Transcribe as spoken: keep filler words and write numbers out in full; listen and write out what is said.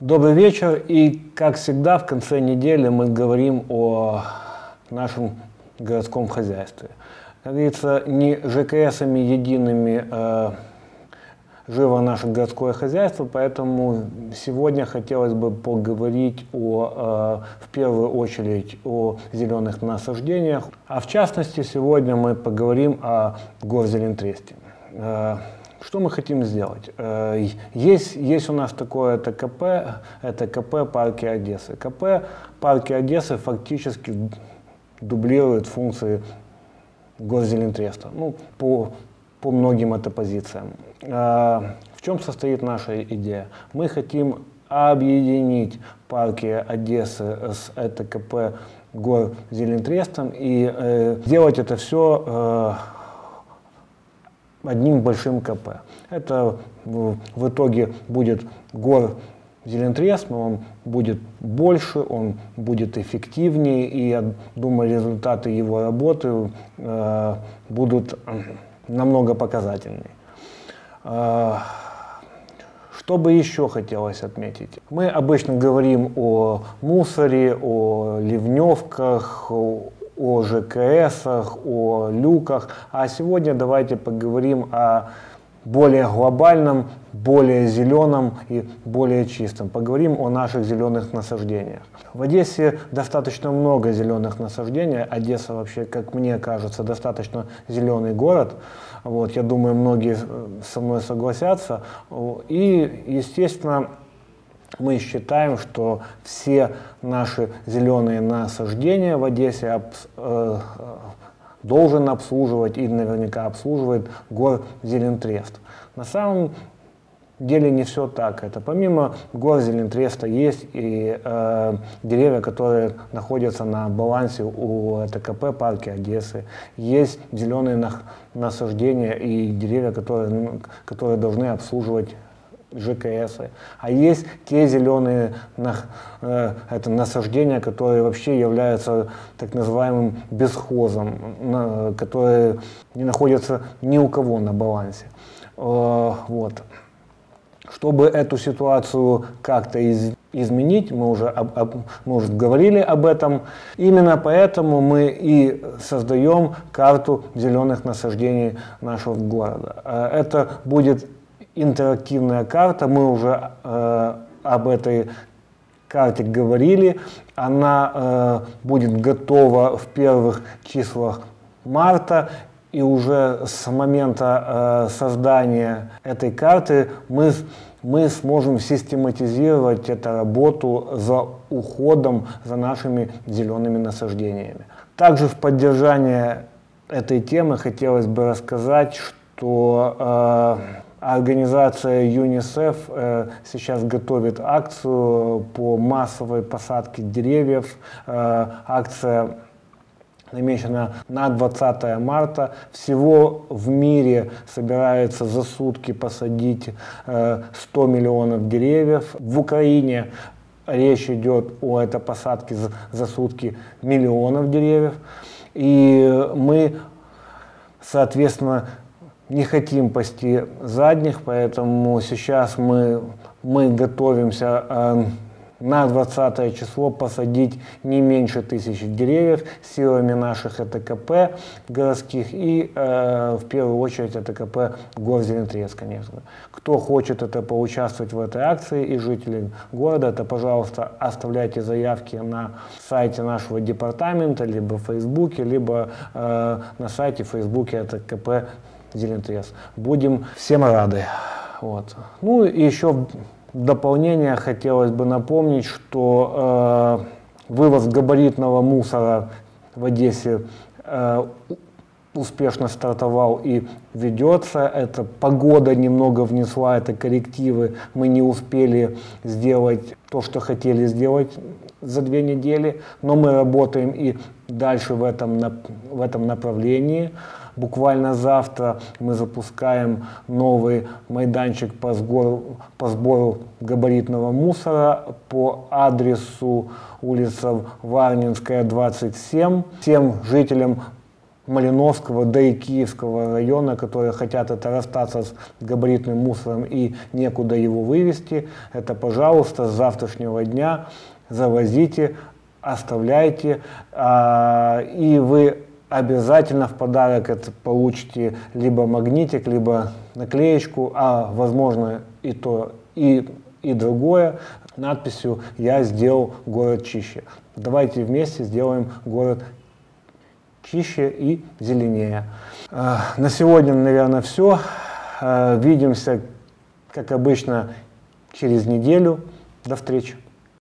Добрый вечер, и как всегда в конце недели мы говорим о нашем городском хозяйстве. Как говорится, не ЖКСами едиными э, живо наше городское хозяйство, поэтому сегодня хотелось бы поговорить о, э, в первую очередь о зеленых насаждениях, а в частности сегодня мы поговорим о Горзелентресте. Э, Что мы хотим сделать? Есть, есть у нас такое ТКП, это КП «Парки Одессы». КП «Парки Одессы» фактически дублирует функции Горзелентреста, ну, по, по многим это позициям. В чем состоит наша идея? Мы хотим объединить «Парки Одессы» с ЭТКП Горзелентрестом и э, сделать это все э, одним большим КП. Это в, в итоге будет Горзелентрест, но он будет больше, он будет эффективнее, и я думаю, результаты его работы э, будут намного показательнее. Э, что бы еще хотелось отметить? Мы обычно говорим о мусоре, о ливневках, о о ЖКСах, о люках, а сегодня давайте поговорим о более глобальном, более зеленом и более чистом. Поговорим о наших зеленых насаждениях. В Одессе достаточно много зеленых насаждений. Одесса вообще, как мне кажется, достаточно зеленый город. Вот, я думаю, многие со мной согласятся. И, естественно, мы считаем, что все наши зеленые насаждения в Одессе обс, э, должен обслуживать и наверняка обслуживает Горзелентрест. На самом деле не все так. Это помимо Горзелентреста есть и э, деревья, которые находятся на балансе у ТКП «Парки Одессы». Есть зеленые на, насаждения и деревья, которые, которые должны обслуживать ЖКСы, а есть те зеленые на, э, это насаждения, которые вообще являются так называемым бесхозом, на, которые не находятся ни у кого на балансе. Э, вот. Чтобы эту ситуацию как-то из, изменить, мы уже, об, об, мы уже говорили об этом, именно поэтому мы и создаем карту зеленых насаждений нашего города. Э, это будет интерактивная карта, мы уже э, об этой карте говорили, она э, будет готова в первых числах марта, и уже с момента э, создания этой карты мы, мы сможем систематизировать эту работу за уходом за нашими зелеными насаждениями. Также в поддержание этой темы хотелось бы рассказать, что э, организация ЮНИСЕФ э, сейчас готовит акцию по массовой посадке деревьев. Э, акция намечена на двадцатое марта. Всего в мире собирается за сутки посадить э, сто миллионов деревьев. В Украине речь идет о этой посадке за, за сутки миллионов деревьев. И мы, соответственно, не хотим пасти задних, поэтому сейчас мы, мы готовимся э, на двадцатое число посадить не меньше тысячи деревьев силами наших ЭТКП городских и э, в первую очередь ЭТКП Горзелентрест, конечно. Кто хочет это поучаствовать в этой акции и жители города, то, пожалуйста, оставляйте заявки на сайте нашего департамента, либо в Фейсбуке, либо э, на сайте в Фейсбуке ЭТКП Зелентрест. Будем всем рады. Вот. Ну и еще в дополнение хотелось бы напомнить, что э, вывоз габаритного мусора в Одессе э, успешно стартовал и ведется. Это погода немного внесла, это коррективы. Мы не успели сделать то, что хотели сделать за две недели, но мы работаем и дальше в этом, в этом направлении. Буквально завтра мы запускаем новый майданчик по сбору, по сбору габаритного мусора по адресу улица Варнинская, двадцать семь. Всем жителям Малиновского, да и Киевского района, которые хотят это расстаться с габаритным мусором и некуда его вывести, это, пожалуйста, с завтрашнего дня завозите, оставляйте, а, и вы обязательно в подарок это получите либо магнитик, либо наклеечку, а возможно и то, и, и другое, надписью «Я сделал город чище». Давайте вместе сделаем город чище и зеленее. На сегодня, наверное, все. Видимся, как обычно, через неделю. До встречи.